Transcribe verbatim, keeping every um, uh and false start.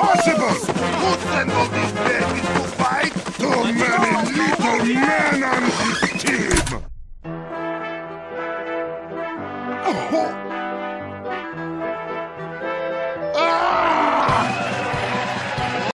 impossible! Who sent all these babies to fight? Too many little men on this team! Oh.